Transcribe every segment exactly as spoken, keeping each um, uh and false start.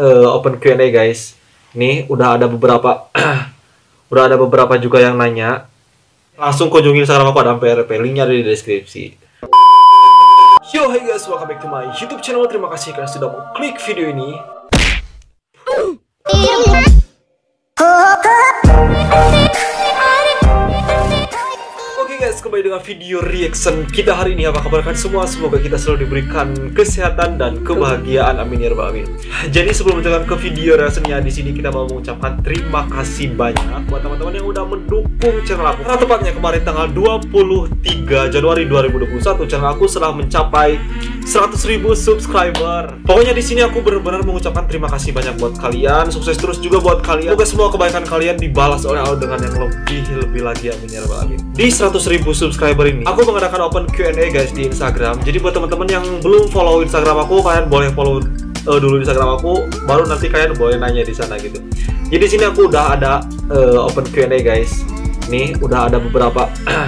uh, open Q and A guys. Nih udah ada beberapa udah ada beberapa juga yang nanya. Langsung kunjungi Instagram aku Adam P R P, linknya ada di deskripsi. Yo, hey guys, welcome back to my YouTube channel. Terima kasih karena sudah mau klik video ini. Oke guys, kembali dengan video reaction kita hari ini. Apa kabar kalian semua? Semoga kita selalu diberikan kesehatan dan kebahagiaan. Amin ya rabbal alamin. Jadi sebelum menjalankan ke video reactionnya, di sini kita mau mengucapkan terima kasih banyak buat teman-teman yang udah mendukung channel aku. Karena tepatnya kemarin tanggal dua puluh tiga Januari dua ribu dua puluh satu channel aku setelah mencapai seratus ribu subscriber. Pokoknya di sini aku benar-benar mengucapkan terima kasih banyak buat kalian. Sukses terus juga buat kalian. Semoga semua kebaikan kalian dibalas oleh Allah dengan yang lebih lebih lagi. Amin ya rabbal alamin. Di seratus ribu subscriber ini aku mengadakan open Q and A guys di Instagram. Jadi buat teman-teman yang belum follow Instagram aku, kalian boleh follow uh, dulu Instagram aku, baru nanti kalian boleh nanya di sana gitu. Jadi di sini aku udah ada uh, open Q and A guys. Nih udah ada beberapa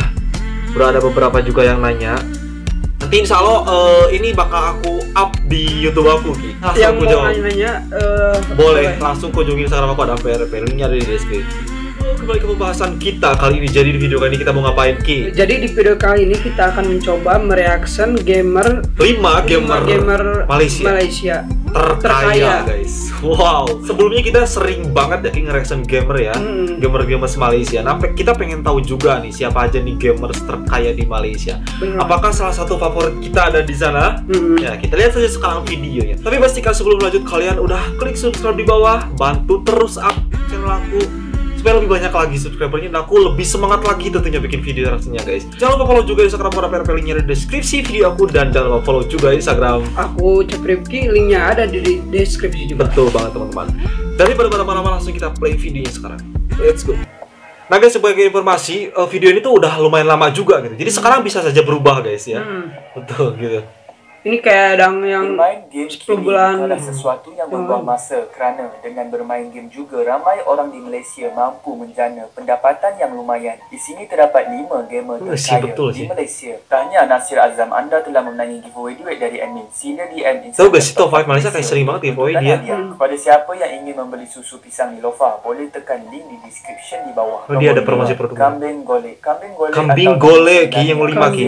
udah ada beberapa juga yang nanya. Nanti insya Allah uh, ini bakal aku up di YouTube aku Ki. Langsung yang aku mau jawab. nanya-nanya uh, boleh, boleh langsung kunjungi Instagram aku Adam P R P, linknya ada di deskripsi. Kembali ke pembahasan kita kali ini. Jadi di video kali ini kita mau ngapain Ki? Jadi di video kali ini kita akan mencoba mereaction gamer lima gamer, gamer Malaysia, Malaysia terkaya, terkaya guys. Wow. Sebelumnya kita sering banget ya Ki nge-reaction gamer ya, hmm. gamer-gamers Malaysia. Nah kita pengen tahu juga nih siapa aja nih gamers terkaya di Malaysia. Bener. Apakah salah satu favorit kita ada di sana? Hmm. Ya kita lihat saja sekarang videonya. Tapi pastikan sebelum lanjut kalian udah klik subscribe di bawah, bantu terus up channel aku supaya lebih banyak lagi subscribernya dan aku lebih semangat lagi tentunya bikin video reaksinya guys. Jangan lupa follow juga Instagram Adam P R P, linknya di deskripsi video aku, dan jangan lupa follow juga Instagram aku Cepripki, linknya ada di deskripsi juga. Betul banget teman-teman. Daripada lama-lama langsung kita play videonya sekarang. Let's go. Nah guys, sebagai informasi video ini tuh udah lumayan lama juga gitu. Jadi hmm. sekarang bisa saja berubah guys ya. Hmm. Betul gitu. Ini kayak dang yang bermain game sepuluh bulan adalah sesuatu yang membuang masa, kerana dengan bermain game juga ramai orang di Malaysia mampu menjana pendapatan yang lumayan. Di sini terdapat lima gamer terkaya di Malaysia. Tanya Nasir Azam, anda telah memenangi giveaway duit dari admin. Sila D M Instagram. Tahu gak sih top lima Malaysia kayak sering banget giveaway dia. Hmm. Kepada siapa yang ingin membeli susu pisang di Lofa, boleh tekan link di description di bawah. Oh, dia ada promosi produk. Kambing golek. Kambing golek. Kambing golek Ki yang lima Ki.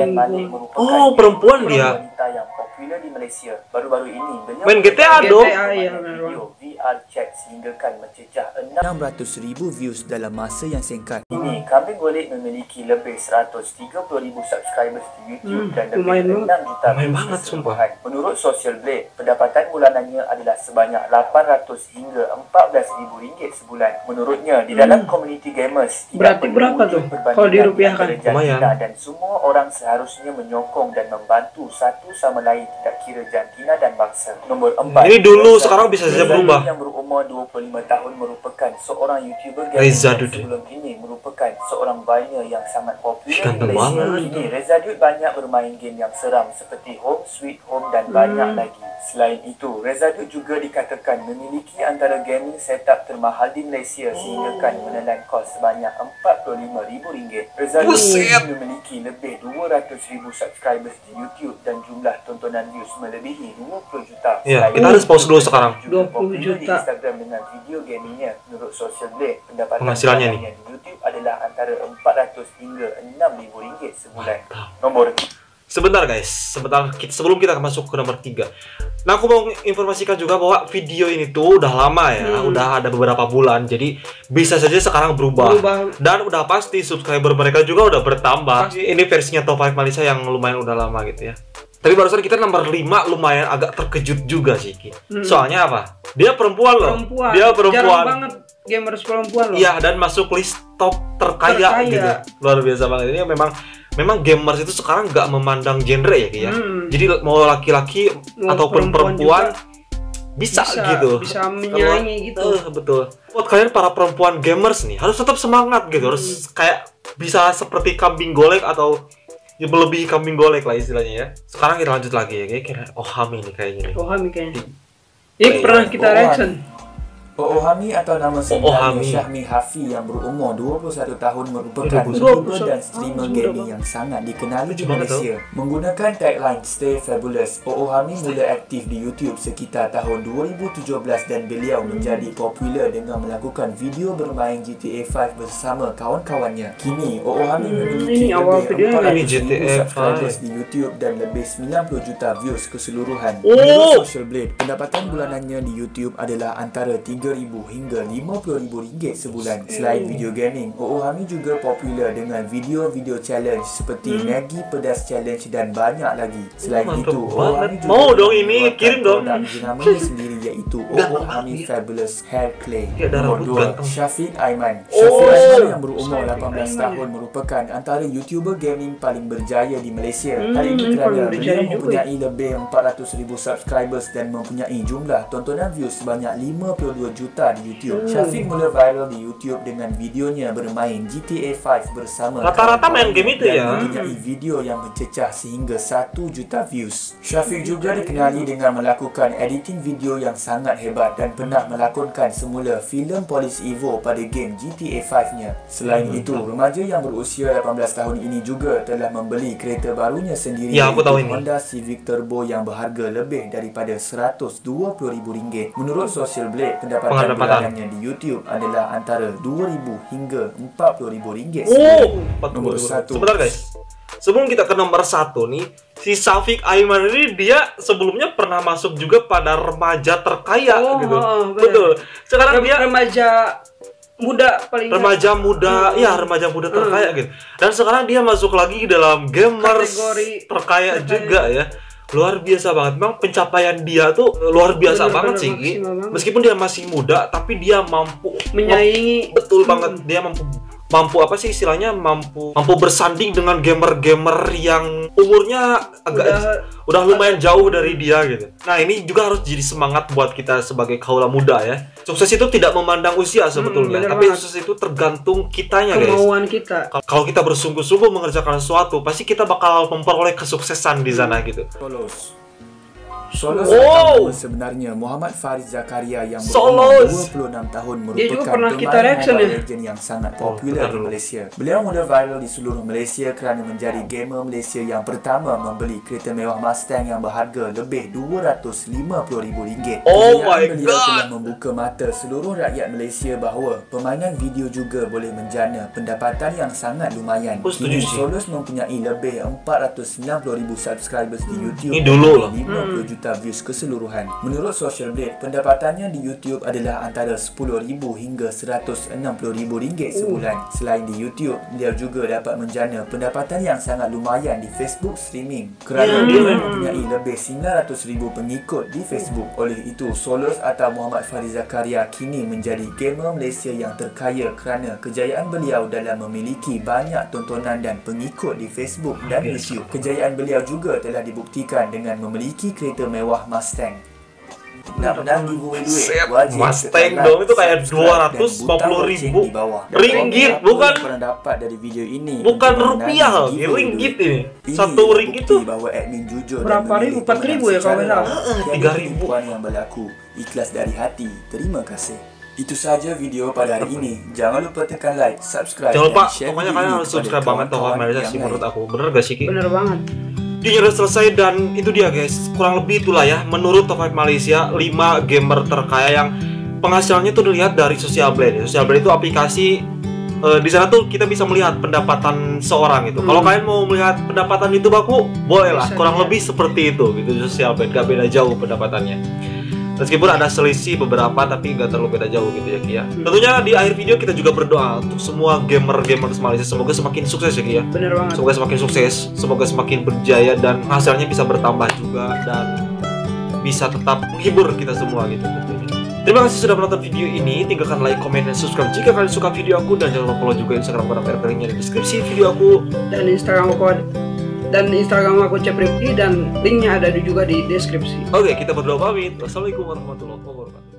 Oh, perempuan dia. Popular di Malaysia. Baru-baru ini beliau main G T A dong. Video V R chat sehingga kan mencecah enam ratus ribu views dalam masa yang singkat. Ini Kambing Golek memiliki lebih seratus tiga puluh ribu subscribers di YouTube hmm, dan lebih enam juta views. Menurut Social Blade, pendapatan bulanannya adalah sebanyak lapan ratus hingga empat belas ribu ringgit sebulan. Menurutnya di dalam hmm. komuniti gamers berarti berapa tuh kalau dirupiahkan? Lumayan. Dan semua orang seharusnya menyokong dan membantu satu sama lain, tidak kira jantina dan bangsa. Nombor empat. Ini dulu sekarang bisa saja berubah. Yang berumur dua puluh lima tahun merupakan seorang YouTuber Reza Dut. Sebelum ini merupakan seorang viner yang sangat popular di Malaysia. Kini Reza Dut banyak bermain game yang seram seperti Home Sweet Home dan banyak hmm. lagi. Selain itu, Reza Dut juga dikatakan memiliki antara gaming setup termahal di Malaysia sehingga kan menelan kos sebanyak empat puluh lima ribu ringgit. Reza Dut memiliki lebih dua ratus ribu subscribers di YouTube dan jumlah tontonan views melebihi dua puluh juta. Ya, kita harus pause dulu sekarang. dua puluh juta. Di Instagram dengan video gamingnya. Menurut Social Blade, pendapatan penghasilannya nih di YouTube adalah antara empat ratus hingga enam ribu ringgit sebulan. Nomor Sebentar guys, sebentar kita, sebelum kita masuk ke nomor tiga. Nah aku mau informasikan juga bahwa video ini tuh udah lama ya, hmm. udah ada beberapa bulan. Jadi bisa saja sekarang berubah, berubah. Dan udah pasti subscriber mereka juga udah bertambah. Pasti. Ini versinya top lima Malaysia yang lumayan udah lama gitu ya. Tapi barusan kita nomor lima lumayan agak terkejut juga sih Ki. Hmm. Soalnya apa? Dia perempuan loh. Perempuan. Dia perempuan. Jarang banget gamers perempuan loh. Iya, dan masuk list top terkaya, terkaya. gitu. Luar biasa banget. Ini memang memang gamers itu sekarang nggak memandang genre ya Ki ya. Hmm. Jadi mau laki-laki ataupun perempuan, perempuan bisa, bisa gitu. Bisa menyaingi gitu. Uh, betul. Buat kalian para perempuan gamers nih harus tetap semangat gitu. Hmm. Harus kayak bisa seperti Kambing Golek atau ya melebihi Kambing Golek lah istilahnya ya. Sekarang kita lanjut lagi ya, kayak Ohami nih kayaknya nih. Ohami kayaknya. Ini pernah kita reaction. Oohami atau nama sebenarnya Oohami. Syahmi Hafi yang berumur dua puluh satu tahun merupakan YouTuber dan streamer gaming yang sangat dikenali di Malaysia. Menggunakan tagline Stay Fabulous, Oohami mula aktif di YouTube sekitar tahun dua ribu tujuh belas dan beliau menjadi popular dengan melakukan video bermain G T A lima bersama kawan-kawannya. Kini Oohami memiliki lebih empat ratus ribu subscribers di YouTube dan lebih sembilan puluh juta views keseluruhan. Menurut Social Blade, pendapatan bulanannya di YouTube adalah antara tiga ribu hingga lima puluh ribu ringgit sebulan. Selain video gaming, Oohami juga popular dengan video-video challenge seperti hmm. Maggi Pedas Challenge dan banyak lagi. Selain Mantap itu, Oohami juga mau dong ini kirim dong jenamanya sendiri iaitu Oohami Fabulous Hair Clay. Nomor dua, Syafiq Aiman. Syafiq oh. Aiman yang berumur lapan belas tahun merupakan antara YouTuber gaming paling berjaya di Malaysia. Hmm, Hal ini kerana beliau mempunyai lebih empat ratus ribu subscribers dan mempunyai jumlah tontonan views sebanyak lima puluh dua juta di YouTube. Hmm. Syafiq mula viral di YouTube dengan videonya bermain G T A lima bersama rata-rata main game itu ya. Mempunyai video yang mencecah sehingga satu juta views. Syafiq juga dikenali dengan melakukan editing video yang sangat hebat dan pernah melakonkan semula filem Police Evo pada game G T A lima-nya. Selain hmm. itu, remaja yang berusia lapan belas tahun ini juga telah membeli kereta barunya sendiri, ya, aku tahu ini. Honda Civic Turbo yang berharga lebih daripada seratus dua puluh ribu ringgit. Menurut Social Blade, pendapatan bulanannya di YouTube adalah antara dua ribu hingga empat puluh ribu ringgit. Oh, nomor satu. Sebentar guys, sebelum kita ke nomor satu nih, si Syafiq Aiman ini dia sebelumnya pernah masuk juga pada remaja terkaya oh, gitu. Oh, betul. Sekarang Rem dia remaja muda paling remaja muda, hmm. ya remaja muda terkaya hmm. gitu. Dan sekarang dia masuk lagi dalam gamers kategori terkaya terkaya juga ya. Luar biasa banget, memang pencapaian dia tuh luar biasa bener, banget bener, sih. Meskipun dia masih muda, tapi dia mampu menyaingi. Betul hmm. banget, dia mampu mampu apa sih istilahnya mampu mampu bersanding dengan gamer-gamer yang umurnya agak udah, udah lumayan jauh dari dia gitu. Nah ini juga harus jadi semangat buat kita sebagai kaula muda ya. Sukses itu tidak memandang usia sebetulnya, hmm, tapi banget. Sukses itu tergantung kitanya guys. Kemauan kita. Kalau kita bersungguh-sungguh mengerjakan sesuatu, pasti kita bakal memperoleh kesuksesan di sana gitu. Solos. Solos oh. sebenarnya Muhammad Faris Zakaria yang berumur dua puluh enam tahun merupakan pernah kita Mobile Legend yang sangat popular oh, di Malaysia. Beliau mula viral di seluruh Malaysia kerana menjadi gamer Malaysia yang pertama membeli kereta mewah Mustang yang berharga lebih dua ratus lima puluh ribu ringgit. Oh my beliau god. telah membuka mata seluruh rakyat Malaysia bahawa permainan video juga boleh menjana pendapatan yang sangat lumayan. Kini Solos mempunyai lebih empat ratus sembilan puluh ribu subscribers di YouTube. Ini dulu lah. lima puluh juta views keseluruhan. Menurut Social Blade, pendapatannya di YouTube adalah antara sepuluh ribu hingga seratus enam puluh ribu ringgit sebulan. Selain di YouTube, dia juga dapat menjana pendapatan yang sangat lumayan di Facebook streaming kerana dia mempunyai lebih sembilan ratus ribu pengikut di Facebook. Oleh itu, Solos atau Muhammad Faris Zakaria kini menjadi gamer Malaysia yang terkaya kerana kejayaan beliau dalam memiliki banyak tontonan dan pengikut di Facebook dan YouTube. Kejayaan beliau juga telah dibuktikan dengan memiliki kereta mewah Mustang. Nak menang giveaway duit wajib Mustang dong, itu kayak dua ratus lima puluh ribu ringgit, bukan pernah dapat dari video ini, bukan rupiah, ringgit ini. Satu ringgit tuh bahwa admin jujur berapa ribu? empat ribu ya kalau enggak? tiga ribu yang berlaku ikhlas dari hati. Terima kasih. Itu saja video pada hari ini. Jangan lupa tekan like, subscribe, jangan lupa, dan share pokoknya kalian harus subscribe banget Tohan Malaysia sih menurut aku. Bener gak sih Ki? Bener banget. Videonya udah selesai dan itu dia guys, kurang lebih itulah ya menurut Top lima Malaysia lima gamer terkaya yang penghasilannya tuh dilihat dari Social Blade. Social Blade itu aplikasi uh, di sana tuh kita bisa melihat pendapatan seorang itu. Hmm. Kalau kalian mau melihat pendapatan YouTube aku, bolehlah. Kurang lebih seperti itu gitu. Social Blade gak beda jauh pendapatannya. Meskipun ada selisih beberapa, tapi nggak terlalu beda jauh gitu ya Ki ya. Tentunya di akhir video kita juga berdoa untuk semua gamer-gamer Malaysia, semoga semakin sukses ya Ki ya. Bener banget. Semoga semakin sukses, semoga semakin berjaya dan hasilnya bisa bertambah juga dan bisa tetap menghibur kita semua gitu tentunya. Terima kasih sudah menonton video ini. Tinggalkan like, komen, dan subscribe jika kalian suka video aku, dan jangan lupa follow juga Instagram aku, dan linknya di deskripsi video aku dan Instagram aku dan Instagram aku Cepripki dan linknya ada juga di deskripsi. Oke, kita berdua pamit. Wassalamualaikum warahmatullahi wabarakatuh.